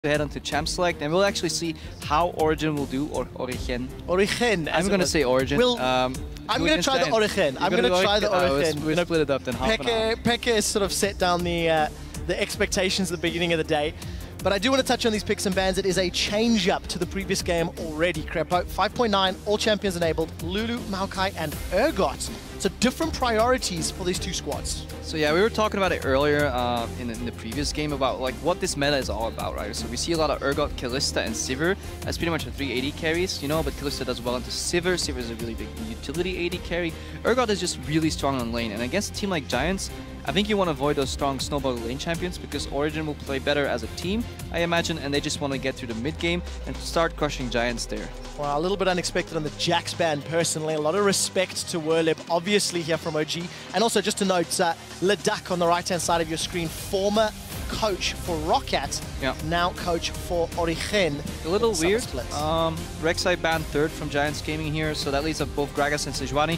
to head on to Champ Select, and we'll actually see how Origin will do, or Origen. Origen. I'm going to say Origin. I'm going to try the Origen. I'm going to try the Origen. We'll split it up then half an hour. Peke has sort of set down the expectations at the beginning of the day. But I do want to touch on these picks and bans. It is a change-up to the previous game already, Krepo. 5.9, all champions enabled, Lulu, Maokai, and Urgot. So different priorities for these two squads. So yeah, we were talking about it earlier in the previous game about like what this meta is all about, right? So we see a lot of Urgot, Kalista, and Sivir as pretty much the 3 AD carries, you know, but Kalista does well into Sivir. Sivir is a really big utility AD carry. Urgot is just really strong on lane, and against a team like Giants, I think you want to avoid those strong snowball lane champions because Origin will play better as a team, I imagine, and they just want to get through the mid game and start crushing Giants there. Well, a little bit unexpected on the Jax ban personally. A lot of respect to Werlip, obviously here from OG. And also just to note, Leduc on the right-hand side of your screen, former coach for Roccat, now coach for Origen. A little weird. Rek'Sai banned third from Giants Gaming here, so that leaves up both Gragas and Sejuani.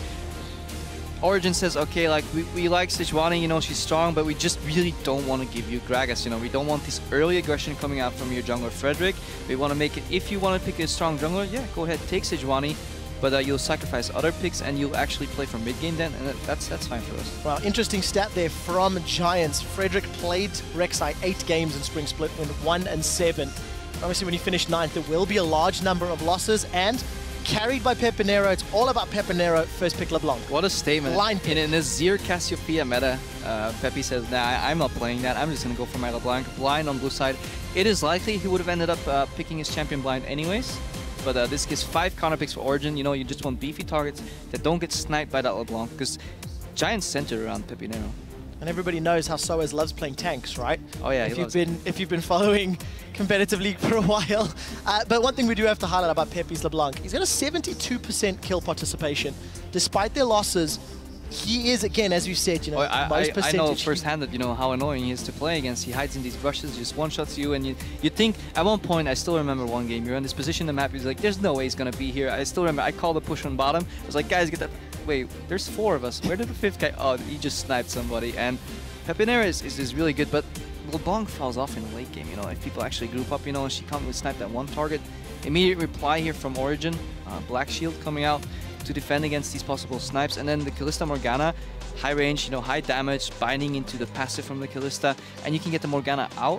Origin says, okay, like we like Sejuani, you know, she's strong, but we just really don't want to give you Gragas, you know, we don't want this early aggression coming out from your jungler Frederick. We want to make it, if you want to pick a strong jungler, yeah, go ahead, take Sejuani, but you'll sacrifice other picks and you'll actually play for mid game then, and that's fine for us. Well, interesting stat there from Giants. Frederick played Rek'Sai 8 games in Spring Split, went 1-7. Obviously, when you finish 9th, there will be a large number of losses, and carried by Pepinero. It's all about Pepinero, first pick LeBlanc. What a statement. In a Zir Cassiopeia meta, Pepe says, nah, I'm not playing that. I'm just going to go for my LeBlanc. Blind on blue side. It is likely he would have ended up picking his champion blind anyways. But this gives 5 counter picks for Origin. You know, you just want beefy targets that don't get sniped by that LeBlanc because Giants center around Pepinero. And everybody knows how Soaz loves playing tanks, right? Oh yeah, if you've been following competitive league for a while. But one thing we do have to highlight about Pepe's LeBlanc, he's got a 72% kill participation. Despite their losses, he is, again, as you said, you know, most percentage. I know firsthand that, you know, how annoying he is to play against. He hides in these brushes, just one-shots you, and you think, at one point, I still remember one game, you're in this position in the map, he's like, there's no way he's going to be here. I still remember, I called the push on bottom. I was like, guys, get that. Wait, there's 4 of us. Where did the 5th guy? Oh, he just sniped somebody. And Pepinero is really good, but LeBlanc falls off in the late game, you know, if people actually group up, you know, and she can't really snipe that one target. Immediate reply here from Origin, Black Shield coming out to defend against these possible snipes, and then the Kalista Morgana, high range, you know, high damage, binding into the passive from the Kalista, and you can get the Morgana out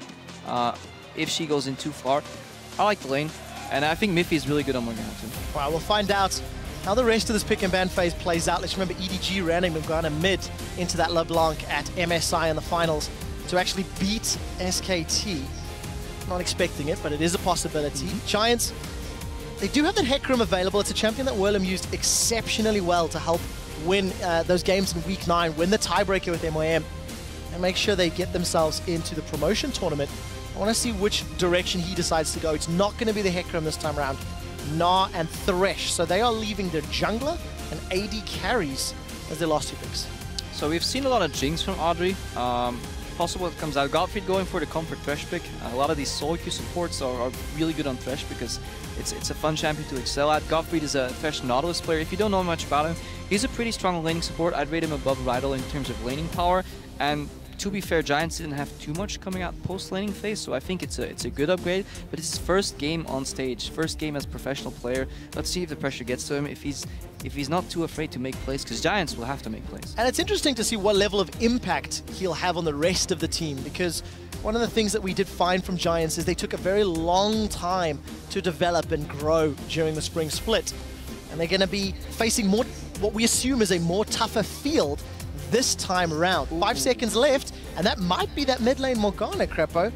if she goes in too far. I like the lane, and I think Miffy is really good on Morgana too. Well, we'll find out how the rest of this pick and ban phase plays out. Let's remember EDG ran Morgana mid into that LeBlanc at MSI in the finals to actually beat SKT. Not expecting it, but it is a possibility. Giants, they do have that Hecarim available. It's a champion that Werlem used exceptionally well to help win those games in week 9, win the tiebreaker with MOM, and make sure they get themselves into the promotion tournament. I want to see which direction he decides to go. It's not going to be the Hecarim this time around. Gnar and Thresh. So they are leaving their jungler and AD carries as their last 2 picks. So we've seen a lot of Jinx from Audrey. Possible it comes out. Gottfried going for the comfort Thresh pick. A lot of these solo queue supports are really good on Thresh because it's a fun champion to excel at. Gottfried is a Thresh Nautilus player. If you don't know much about him, he's a pretty strong laning support. I'd rate him above Rydal in terms of laning power. And to be fair, Giants didn't have too much coming out post-laning phase, so I think it's a good upgrade. But it's his first game on stage, first game as a professional player. Let's see if the pressure gets to him, if he's not too afraid to make plays, because Giants will have to make plays. And it's interesting to see what level of impact he'll have on the rest of the team, because one of the things that we did find from Giants is they took a very long time to develop and grow during the Spring Split. And they're going to be facing more, what we assume is a more tougher field this time around. 5 seconds left, and that might be that mid lane Morgana, Krepo.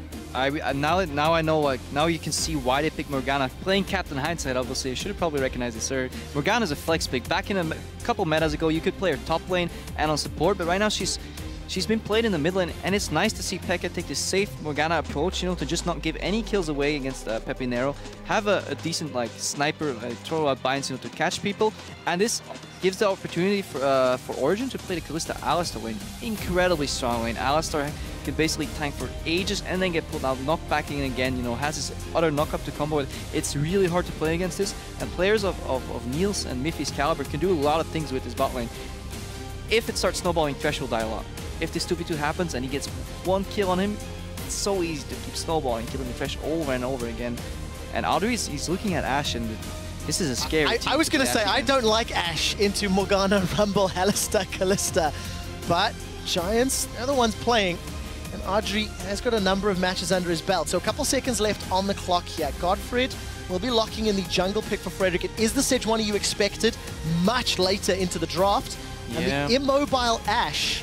Now I know, like, now you can see why they picked Morgana. Playing Captain Hindsight, obviously, I should have probably recognized this earlier. Morgana's a flex pick. Back in a couple metas ago, you could play her top lane and on support, but right now she's been played in the mid lane, and it's nice to see Pekka take this safe Morgana approach, you know, to just not give any kills away against Pepinero, have a decent, like, sniper, throw out binds, you know, to catch people, and this gives the opportunity for Origin to play the Kalista Alistar lane. Incredibly strong lane. Alistar can basically tank for ages and then get pulled out, knocked back in again, you know, has this other knock-up to combo with. It's really hard to play against this, and players of Niels and Miffy's caliber can do a lot of things with this bot lane. If it starts snowballing, Thresh will die a lot. If this 2v2 happens and he gets 1 kill on him, it's so easy to keep snowballing, killing the Thresh over and over again. And Audrey, he's looking at Ashe, and this is a scary team. I was going to say, I don't like Ashe into Morgana, Rumble, Alistar, Kalista, but Giants, they're the ones playing. And Audrey has got a number of matches under his belt. So a couple seconds left on the clock here. Godfred will be locking in the jungle pick for Frederick. It is the Sejuani you expected much later into the draft. And the immobile Ashe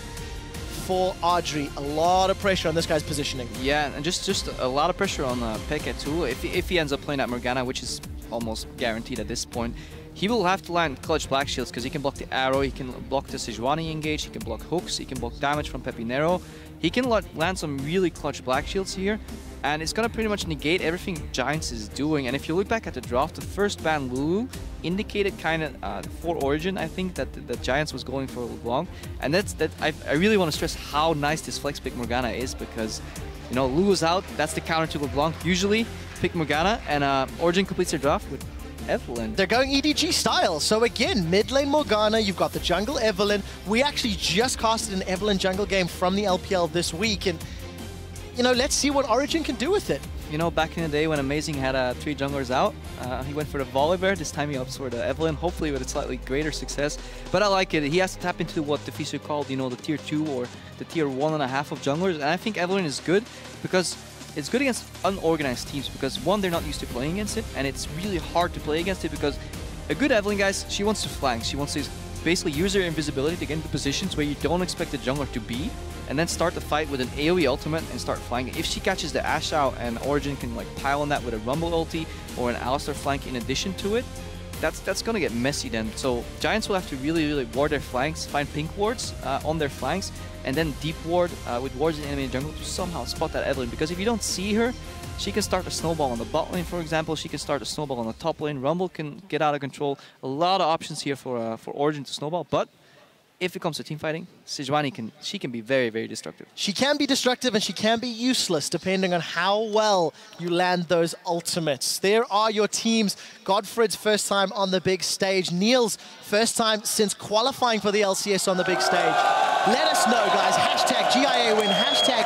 for Audrey. A lot of pressure on this guy's positioning. Yeah, and just a lot of pressure on Peke too. If he ends up playing at Morgana, which is almost guaranteed at this point, he will have to land clutch Black Shields because he can block the arrow, he can block the Sejuani engage, he can block hooks, he can block damage from Pepinero. He can land some really clutch Black Shields here, and it's going to pretty much negate everything Giants is doing. And if you look back at the draft, the first ban Lulu indicated kind of for Origin, I think, that the Giants was going for LeBlanc. And I really want to stress how nice this flex pick Morgana is, because, you know, Lulu's out, that's the counter to LeBlanc. Usually pick Morgana, and Origin completes their draft with Evelynn. They're going EDG style. So again, mid lane Morgana, you've got the jungle Evelynn. We actually just casted an Evelynn jungle game from the LPL this week, and you know, let's see what Origin can do with it. You know, back in the day when Amazing had 3 junglers out, he went for the Volibear. This time he opts for the Evelynn, hopefully with a slightly greater success. But I like it. He has to tap into what the Fisu called, you know, the tier 2 or the tier 1.5 of junglers. And I think Evelynn is good because it's good against unorganized teams, because one, they're not used to playing against it, and it's really hard to play against it because a good Evelynn, guys, she wants to flank. She wants to basically use her invisibility to get into positions where you don't expect the jungler to be, and then start the fight with an AoE ultimate and start flanking. If she catches the Ashe out and Origin can like pile on that with a Rumble ulti or an Alistar flank in addition to it, that's gonna get messy then. So Giants will have to really ward their flanks, find pink wards on their flanks, and then deep ward with wards in the enemy jungle to somehow spot that Evelynn. Because if you don't see her, she can start a snowball on the bot lane, for example. She can start a snowball on the top lane. Rumble can get out of control. A lot of options here for Origin to snowball. But if it comes to team fighting, Sejuani can be very destructive. She can be destructive and she can be useless depending on how well you land those ultimates. There are your teams. Godfred's first time on the big stage. Neil's first time since qualifying for the LCS on the big stage. Let us know, guys. Hashtag GIA win, hashtag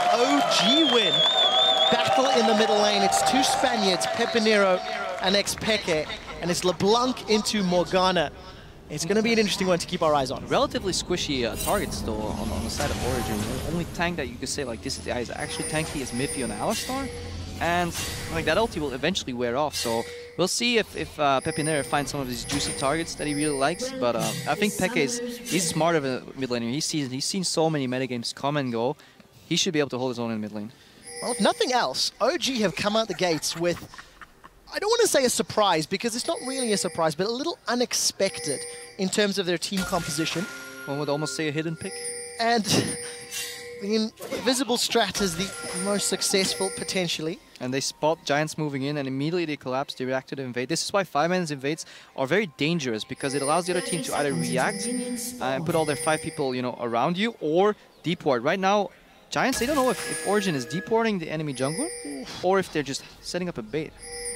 OG win. Battle in the middle lane. It's 2 Spaniards, Pepinero and Xpeke, and it's LeBlanc into Morgana. It's going to be an interesting one to keep our eyes on. Relatively squishy targets though on the side of Origin. The only tank that you could say like this guy is actually tanky is Miffy on Alistar, and like that ulti will eventually wear off. So we'll see if Pepinero finds some of these juicy targets that he really likes. But I think Peke he's smart of a mid laner. He's seen so many metagames come and go. He should be able to hold his own in mid lane. Well, if nothing else, OG have come out the gates with, I don't want to say a surprise because it's not really a surprise, but a little unexpected in terms of their team composition. One would almost say a hidden pick. And the invisible strat is the most successful, potentially. And they spot Giants moving in and immediately they collapse, they react to the invade. This is why 5-man's invades are very dangerous, because it allows the other team to either react and put all their 5 people, you know, around you, or deep ward. Right now, Giants, they don't know if Origin is deep warding the enemy jungler or if they're just setting up a bait.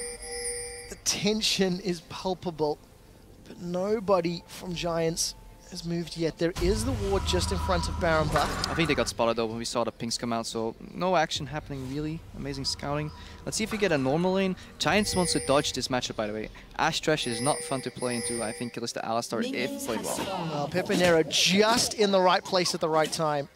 The tension is palpable, but nobody from Giants has moved yet. There is the ward just in front of Baron Buck. I think they got spotted though when we saw the pinks come out, so no action happening really. Amazing scouting. Let's see if we get a normal lane. Giants wants to dodge this matchup, by the way. Ashe Thresh is not fun to play into. I think Kalista Alistar if played well. Pepinero just in the right place at the right time.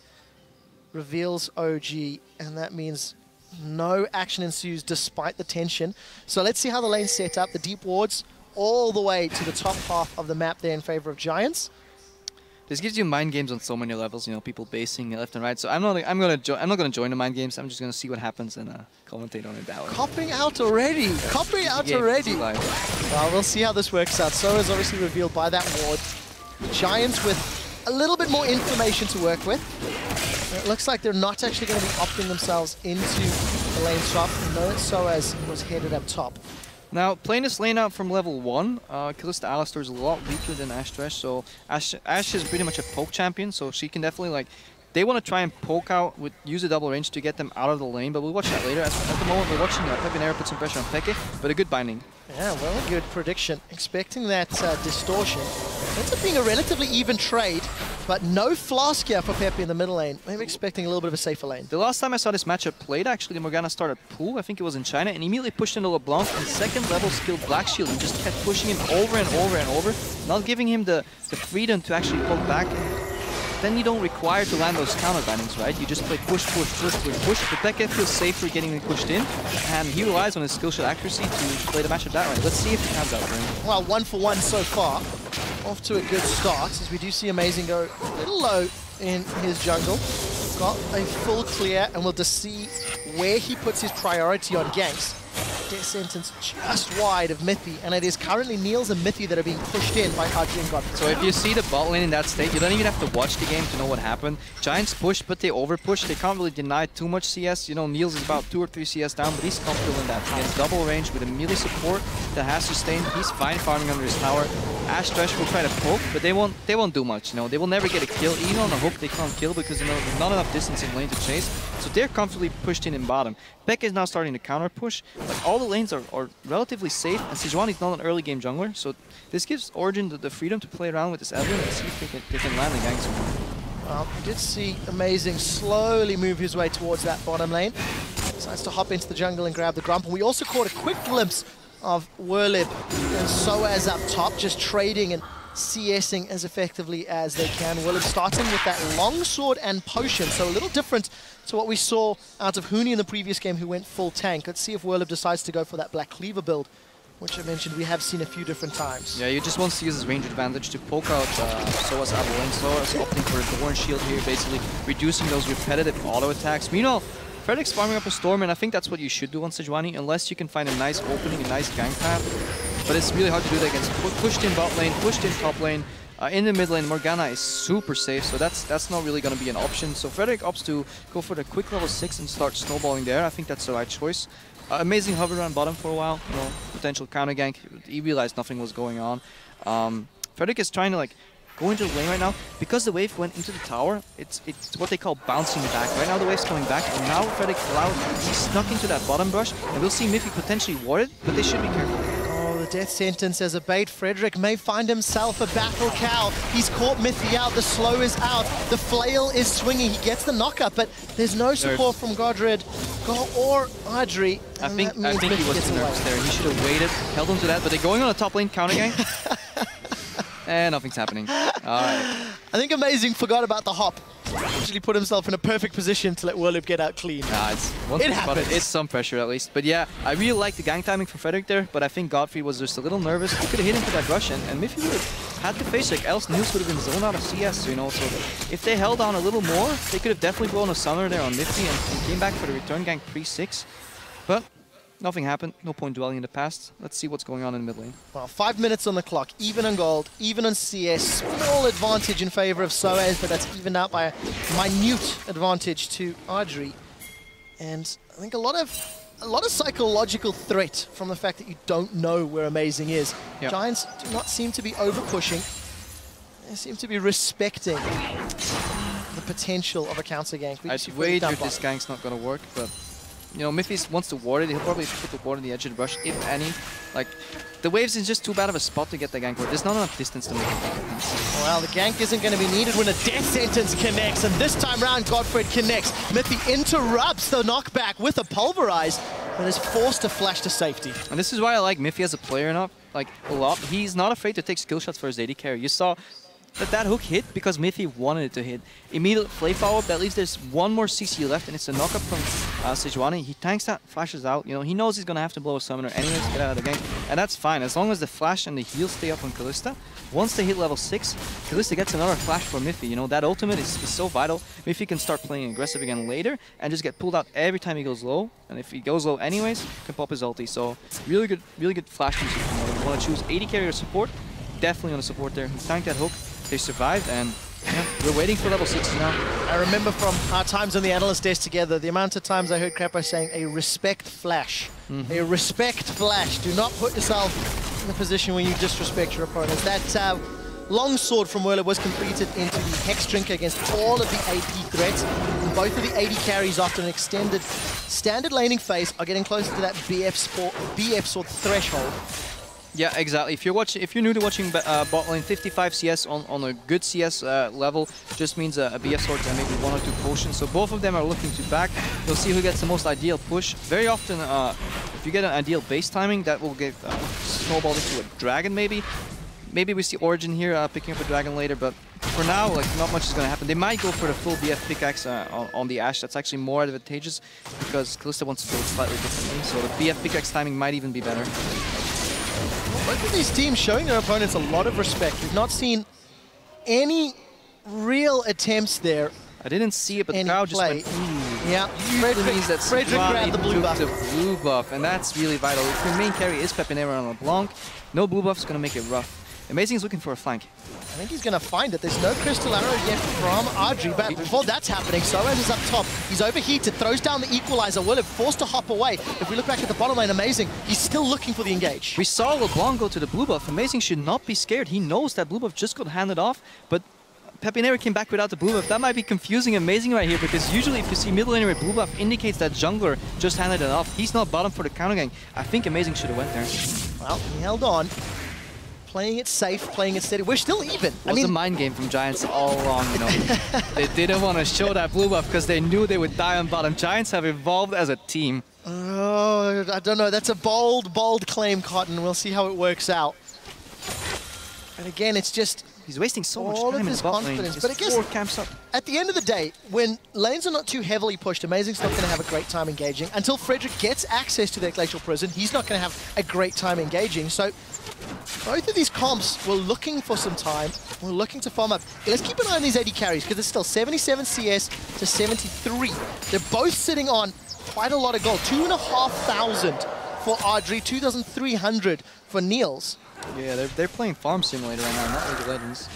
Reveals OG, and that means no action ensues despite the tension. So let's see how the lane's set up. The deep wards all the way to the top half of the map there in favor of Giants. This gives you mind games on so many levels, you know, people basing left and right. So I'm not gonna join the mind games. I'm just gonna see what happens and commentate on it that way. Copping out already. Copping out already. Well, we'll see how this works out. So is obviously revealed by that ward. Giants with a little bit more information to work with. It looks like they're not actually going to be opting themselves into the lane swap. No, Soaz was headed up top. Now, playing this lane out from level 1, Kalista Alistar is a lot weaker than Ashe Thresh, so Ashe is pretty much a poke champion, so she can definitely, like, they want to try and poke out, use a double range to get them out of the lane, but we'll watch that later. At the moment, we're watching Pepinero put some pressure on Peke, but a good binding. Yeah, well, a good prediction. Expecting that distortion. Ends up being a relatively even trade. But no Flask here for Pepe in the middle lane. Maybe expecting a little bit of a safer lane. The last time I saw this matchup played, actually, Morgana started pool. I think it was in China, and immediately pushed into LeBlanc and second level skilled Black Shield and just kept pushing him over and over and over, not giving him the freedom to actually pull back. Then you don't require to land those counter bannings, right? You just play push, push, push, push, push. But Peke feels safer getting pushed in, and he relies on his skill shot accuracy to play the matchup that way. Let's see if he has that for him. Well, 1 for 1 so far. Off to a good start, as we do see Amazing go a little low in his jungle. Got a full clear, and we'll just see where he puts his priority on ganks. Death Sentence just wide of Mithy, and it is currently Niels and Mithy that are being pushed in by RG and Godfrey. So if you see the bot lane in that state, you don't even have to watch the game to know what happened. Giants push, but they over push. They can't really deny too much CS. You know, Niels is about 2 or 3 CS down, but he's comfortable in that. He has double range with a melee support that has sustain. He's fine farming under his tower. Ash Thresh will try to poke, but they won't do much. You know, they will never get a kill. Even on the hook, they can't kill because, you know, there's not enough distance in lane to chase. So they're comfortably pushed in bottom. Peke is now starting to counter push. Like, all the lanes are relatively safe, and Sejuani is not an early game jungler, so this gives Origen the freedom to play around with this Evelynn and see if they can land the ganks. Well, we did see Amazing slowly move his way towards that bottom lane. Decides to hop into the jungle and grab the Grump. And we also caught a quick glimpse of Werlib and Soaz up top, just trading and CSing as effectively as they can. Werlib starting with that longsword and potion, so a little different to what we saw out of Huni in the previous game, who went full tank. Let's see if Werlib decides to go for that Black Cleaver build, which I mentioned we have seen a few different times. Yeah, you just want to use his range advantage to poke out Soaz out of lane. Soaz opting for a Thorn Shield here, basically reducing those repetitive auto attacks. Meanwhile, Fredric's farming up a Storm, and I think that's what you should do on Sejuani, unless you can find a nice opening, a nice gank path. But it's really hard to do that against pushed in bot lane, pushed in top lane. In the mid lane, Morgana is super safe, so that's not really going to be an option. So Frederic opts to go for the quick level 6 and start snowballing there. I think that's the right choice. Amazing hover around bottom for a while, you know, potential counter gank. He realized nothing was going on. Frederic is trying to like go into the lane right now. Because the wave went into the tower, it's what they call bouncing back. Right now the wave's coming back, and now Frederic he's stuck into that bottom brush, and we'll see Miffy potentially warded, but they should be careful. The Death Sentence as a bait. Frederic may find himself a battle cow. He's caught Mithy out. The slow is out. The flail is swinging. He gets the knockup, but there's no support from Godred or Adri. I think he was too nervous there. He should have waited, held on to that, but they're going on a top lane counter gang. And nothing's happening. All right. I think Amazing forgot about the hop. Actually put himself in a perfect position to let Werlib get out clean. Nah, it happens. It's some pressure at least. But yeah, I really like the gank timing for Frederic there, but I think Godfrey was just a little nervous. He could have hit him for that rush, and Miffy would have had to face like else Niels would have been zoned out of CS, you know. So if they held on a little more, they could have definitely blown a Summoner there on Miffy and came back for the return gank pre-6. But nothing happened. No point dwelling in the past. Let's see what's going on in the mid lane. Well, 5 minutes on the clock. Even on gold, even on CS. Small advantage in favor of Soaz, but that's evened out by a minute advantage to Adri. And I think a lot of psychological threat from the fact that you don't know where Amazing is. Yep. Giants do not seem to be over-pushing. They seem to be respecting the potential of a counter gank. I'd wager this gank's not going to work, but you know, Miffy wants to ward it. He'll probably put the ward on the edge of the brush, if any. Like, the waves is just too bad of a spot to get the gank ward. There's not enough distance to make it. Well, the gank isn't going to be needed when a Death Sentence connects, and this time round, Godfrey connects. Miffy interrupts the knockback with a Pulverize, and is forced to flash to safety. And this is why I like Miffy as a player a lot. He's not afraid to take skill shots for his AD carry. You saw that hook hit because Miffy wanted it to hit. Immediate flay follow-up, that leaves there's one more CC left, and it's a knockup from Sejuani. He tanks that, flashes out. You know, he knows he's going to have to blow a Summoner anyways to get out of the game, and that's fine. As long as the flash and the heal stay up on Kalista, once they hit level 6, Kalista gets another flash for Miffy. You know, that ultimate is so vital. Miffy can start playing aggressive again later and just get pulled out every time he goes low, and if he goes low anyways, can pop his ulti. So really good flash music. If you want to choose AD carry or support, definitely on the support there. He tanked that hook. They survived, and yeah, we're waiting for level 6 now. I remember from our times on the analyst desk together, the amount of times I heard Crapper saying a respect flash. A respect flash. Do not put yourself in a position where you disrespect your opponents. That longsword from Werlib was completed into the Hex Drinker against all of the AP threats. And both of the AD carries after an extended standard laning phase are getting closer to that BF sword threshold. Yeah, exactly. If you're new to watching bot lane, 55 CS on a good CS level just means a BF sword and maybe 1 or 2 potions. So both of them are looking to back. You'll see who gets the most ideal push. Very often, if you get an ideal base timing, that will get snowballed into a dragon maybe. Maybe we see Origen here picking up a dragon later, but for now, like, not much is going to happen. They might go for the full BF pickaxe on the Ashe. That's actually more advantageous because Kalista wants to play it slightly differently. So the BF pickaxe timing might even be better. Both of these teams showing their opponents a lot of respect. We've not seen any real attempts there. I didn't see it, but the crowd just went, ooh. Yeah, Frederick grabbed the blue buff. The blue buff, and that's really vital. If your main carry is Pepinero on LeBlanc, no blue buff is going to make it rough. Amazing is looking for a flank. I think he's going to find it. There's no Crystal Arrow yet from Ardri, but before that's happening, Soaz is up top. He's overheated, throws down the Equalizer. Willem forced to hop away. If we look back at the bottom lane, Amazing, he's still looking for the engage. We saw LeBlanc go to the blue buff. Amazing should not be scared. He knows that blue buff just got handed off, but Pepinero came back without the blue buff. That might be confusing Amazing right here, because usually if you see middle laner with blue buff, indicates that jungler just handed it off. He's not bottom for the counter gang. I think Amazing should have went there. Well, he held on. Playing it safe, playing it steady. We're still even. It was a mind game from Giants all along, you know. They didn't want to show that blue buff because they knew they would die on bottom. Giants have evolved as a team. Oh, I don't know. That's a bold, bold claim, Cotton. We'll see how it works out. And again, it's just... He's wasting so much all time of in his the bot lane. confidence. But I guess 4 camps up. At the end of the day, when lanes are not too heavily pushed, Amazing's not going to have a great time engaging. Until Frederick gets access to that Glacial Prison, he's not going to have a great time engaging. So both of these comps were looking for some time. We're looking to farm up. Let's keep an eye on these AD carries, because it's still 77 CS to 73. They're both sitting on quite a lot of gold. 2,500 for Ardri, 2,300 for Niels. Yeah, they're playing Farm Simulator right now, not League of Legends.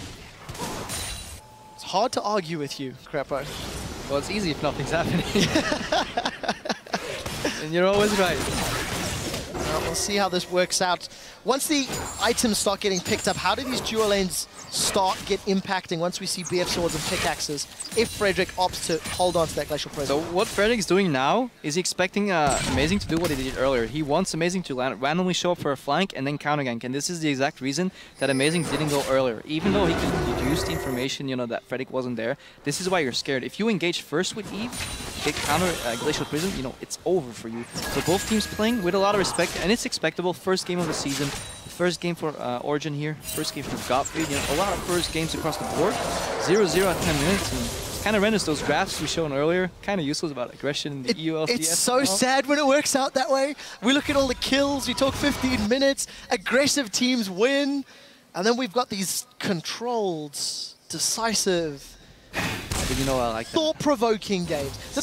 It's hard to argue with you, Crapo. Well, it's easy if nothing's happening. And you're always right. Well, we'll see how this works out. Once the items start getting picked up, how do these dual lanes get impacting once we see BF swords and pickaxes if Frederick opts to hold on to that Glacial Prison? So what Frederick's doing now is expecting Amazing to do what he did earlier. He wants Amazing to randomly show up for a flank and then counter gank, and this is the exact reason that Amazing didn't go earlier. Even though he could deduce the information, you know, that Frederick wasn't there, this is why you're scared. If you engage first with Eve, get counter Glacial Prison, you know, it's over for you. So both teams playing with a lot of respect, and it's expectable. First game of the season. First game for Origen here, first game for Gottfried, you know, a lot of first games across the board. 0-0 at 10 minutes, and kind of renders those graphs we shown earlier, kind of useless about aggression in the EU LCS. It's so sad when it works out that way. We look at all the kills, we talk 15 minutes, aggressive teams win, and then we've got these controlled, decisive, but you know, I like thought-provoking games. The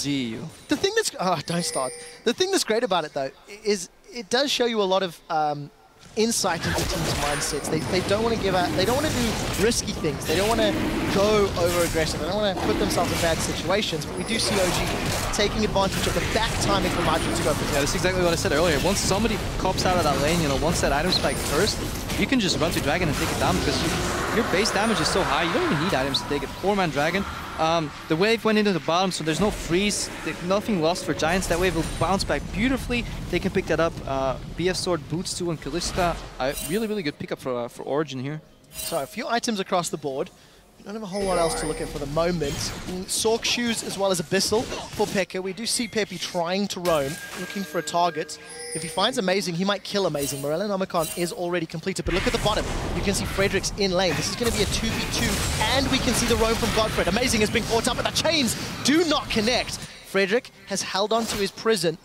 thing that's, oh, don't start. The thing that's great about it, though, is it does show you a lot of insight into teams' mindsets. They don't want to give out, they don't want to do risky things. They don't want to go over-aggressive. They don't want to put themselves in bad situations. But we do see OG taking advantage of the back timing from Ardri to go for. Yeah, that's exactly what I said earlier. Once somebody cops out of that lane, you know, once that item spike first, you can just run to Dragon and take it down because your base damage is so high. You don't even need items to take it. 4-man Dragon. The wave went into the bottom, so there's no freeze. Nothing lost for Giants. That wave will bounce back beautifully. They can pick that up. BF Sword boots too on Kalista. Really, really good pickup for Origen here. So a few items across the board. We don't have a whole lot else to look at for the moment. Sork shoes as well as Abyssal for Pekka. We do see Peppy trying to roam, looking for a target. If he finds Amazing, he might kill Amazing. Morellonomicon is already completed, but look at the bottom. You can see Frederick's in lane. This is going to be a 2v2, and we can see the roam from Godfred. Amazing is being caught up, but the chains do not connect. Frederick has held on to his prison.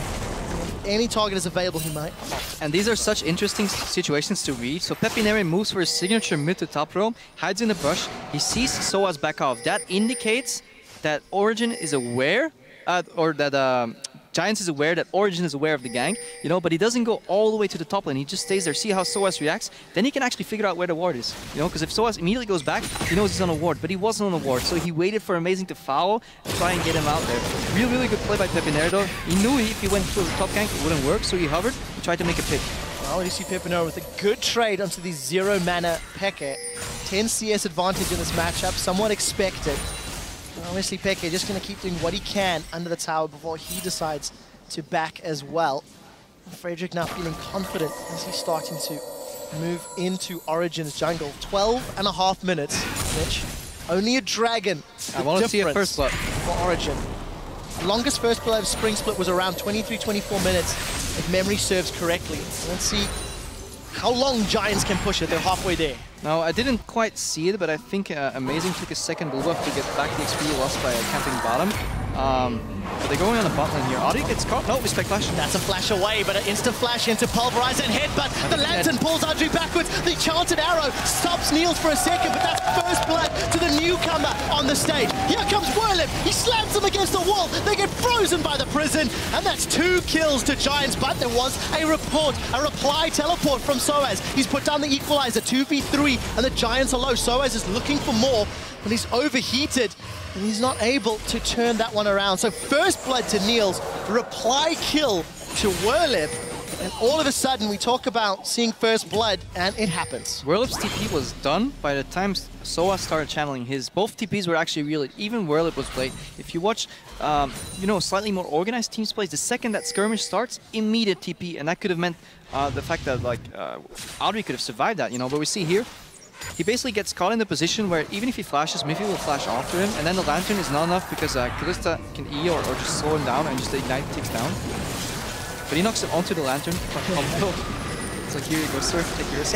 Any target is available, he might. And these are such interesting situations to read. So Pepinero moves for his signature mid to top roam, hides in the brush. He sees Soaz back off. That indicates that Origen is aware, or that Giants is aware that Origen is aware of the gank, you know, but he doesn't go all the way to the top lane. He just stays there, see how Soaz reacts. Then he can actually figure out where the ward is, you know, because if Soaz immediately goes back, he knows he's on a ward, but he wasn't on a ward, so he waited for Amazing to foul and try and get him out there. Really, really good play by Pepinero though. He knew if he went to the top gank, it wouldn't work, so he hovered and tried to make a pick. Well, you see Pepinero with a good trade onto the 0-mana Pekka. 10 CS advantage in this matchup, somewhat expected. Obviously, Pekka just going to keep doing what he can under the tower before he decides to back as well. Frederick now feeling confident as he's starting to move into Origin's jungle. 12.5 minutes, Mitch. Only a dragon. I want to see a first blood for Origin. The longest first blood of Spring Split was around 23-24 minutes, if memory serves correctly. Let's see how long Giants can push it. They're halfway there. No, I didn't quite see it, but I think Amazing took a second blue buff to get back the XP lost by camping bottom. But they're going on the bot lane here. Audi gets caught. No, Respect Flash. That's a flash away, but an instant flash into Pulverize and headbutt. The Lantern pulls Audrey backwards. The Enchanted Arrow stops Niels for a second, but that's first blood to the newcomer on the stage. Here comes Whirlip. He slams them against the wall. They get frozen by the prison, and that's 2 kills to Giants. But there was a reply teleport from Soaz. He's put down the equalizer, 2v3, and the Giants are low. Soaz is looking for more, but he's overheated, and he's not able to turn that one around. So first blood to Niels, reply kill to Whirlip, and all of a sudden we talk about seeing first blood, and it happens. Whirlip's TP was done by the time Soaz started channeling his. Both TPs were actually really, even Whirlip was played. If you watch, you know, slightly more organized teams plays, the second that skirmish starts, immediate TP, and that could have meant the fact that like Audrey could have survived that, you know, but we see here, he basically gets caught in the position where even if he flashes, Miffy will flash after him, and then the Lantern is not enough because Kalista can E or just slow him down and just the Ignite takes down. But he knocks it onto the Lantern. It's like, here you go, sir, take your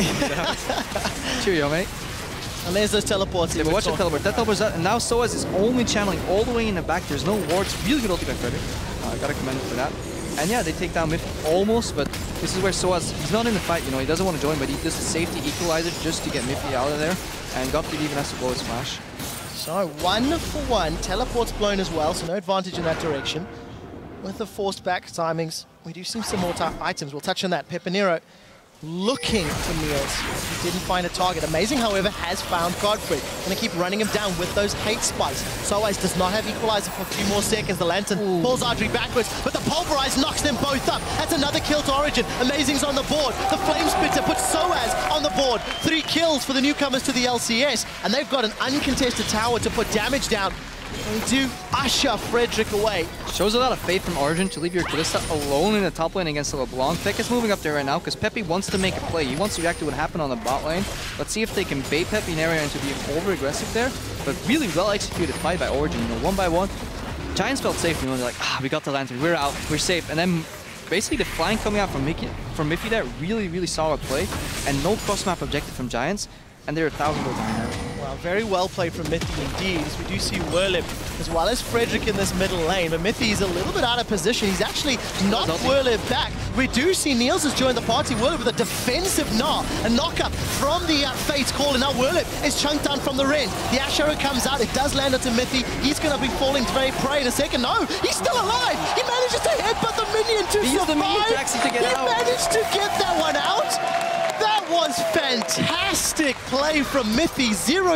risk. Cheerio, mate. And there's those teleports. Yeah, but watch the teleport. That teleport's out, and now Soaz is only channeling all the way in the back. There's no wards. Really good ulti by Frederick. I gotta commend him for that. And yeah, they take down Miffy almost, but this is where Soaz, he's not in the fight, you know, he doesn't want to join, but he does the safety equalizer just to get Miffy out of there. And Gottfried even has to blow his flash. So 1 for 1, teleport's blown as well, so no advantage in that direction. With the forced back timings, we do see some more items. We'll touch on that. Pepinero looking for Niels. He didn't find a target. Amazing, however, has found Godfrey. Gonna keep running him down with those hate spikes. Soaz does not have equalizer for a few more seconds. The Lantern pulls Audrey backwards, but the Pulverize knocks them both up. That's another kill to Origin. Amazing's on the board. The Flame Spitter puts Soaz on the board. 3 kills for the newcomers to the LCS, and they've got an uncontested tower to put damage down. We do usher Frederick away. Shows a lot of faith from Origin to leave your Kalista alone in the top lane against the LeBlanc. Peck is moving up there right now because Peppy wants to make a play. He wants to react to what happened on the bot lane. Let's see if they can bait Peppy in area into being over-aggressive there. But really well-executed fight by Origin, you know, 1 by 1. Giants felt safe, you know, they're like, we got the Lantern, we're out, we're safe. And then basically the flank coming out from Miffy there, really, really solid play. And no cross-map objective from Giants. And they're 1,000 gold behind now. Well, very well played from Miffy indeed. As we do see Whirlip as well as Frederick in this middle lane, but Miffy is a little bit out of position. He's actually knocked Whirlip back. We do see Niels has joined the party. Whirlip with a defensive gnaw, a knockup from the Fate's Call, and now Whirlip is chunked down from the Rend. The Ash Arrow comes out, it does land onto Miffy. He's going to be falling to very prey in a second. No, he's still alive. He manages to headbutt the minion to survive. The minion to actually get he managed to get that one out. That was fantastic play from Miffy,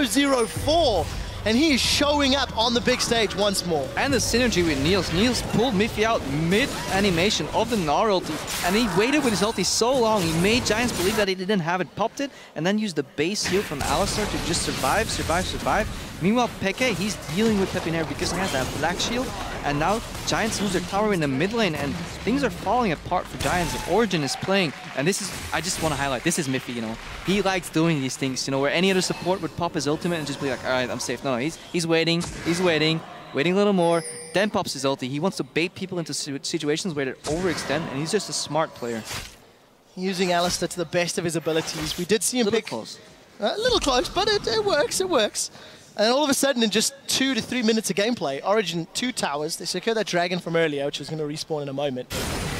0-0-4, and he is showing up on the big stage once more. And the synergy with Niels. Niels pulled Miffy out mid-animation of the Gnar ulti, and he waited with his ulti so long, he made Giants believe that he didn't have it, popped it, and then used the base heal from Alistar to just survive. Meanwhile, Peke, he's dealing with Pepinero because he has that black shield, and now Giants lose their tower in the mid lane, and things are falling apart for Giants. Origin is playing, and this is, I just want to highlight, this is Miffy, you know. He likes doing these things, you know, where any other support would pop his ultimate and just be like, all right, I'm safe. No, he's waiting a little more, then pops his ulti. He wants to bait people into situations where they overextend, and he's just a smart player. Using Alistar to the best of his abilities. We did see him pick... close. A little close, but it works. And all of a sudden, in just 2 to 3 minutes of gameplay, Origin 2 towers. They secure that dragon from earlier, which is going to respawn in a moment.